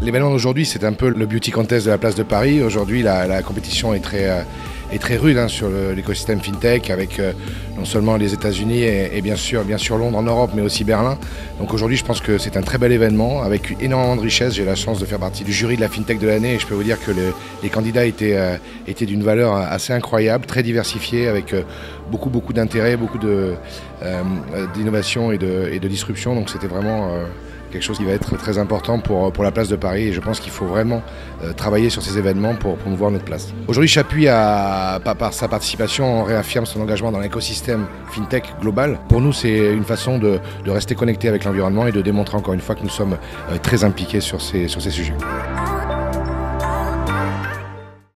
L'événement d'aujourd'hui, c'est un peu le beauty contest de la place de Paris. Aujourd'hui, la compétition est très rude hein, sur l'écosystème FinTech avec non seulement les États-Unis et bien sûr Londres en Europe, mais aussi Berlin. Donc aujourd'hui, je pense que c'est un très bel événement avec énormément de richesse. J'ai la chance de faire partie du jury de la FinTech de l'année et je peux vous dire que les candidats étaient d'une valeur assez incroyable, très diversifiée avec beaucoup d'intérêt, beaucoup d'innovation et de disruption. Donc c'était vraiment quelque chose qui va être très important pour la place de Paris et je pense qu'il faut vraiment travailler sur ces événements pour promouvoir notre place. Aujourd'hui, Chapuis, par sa participation, on réaffirme son engagement dans l'écosystème FinTech global. Pour nous, c'est une façon de rester connecté avec l'environnement et de démontrer encore une fois que nous sommes très impliqués sur ces sujets.